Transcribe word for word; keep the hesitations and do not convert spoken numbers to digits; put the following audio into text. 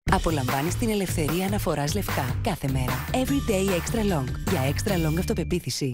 Απολαμβάνεις την ελευθερία αναφοράς λευκά κάθε μέρα. Everyday Extra Long. Για extra long αυτοπεποίθηση.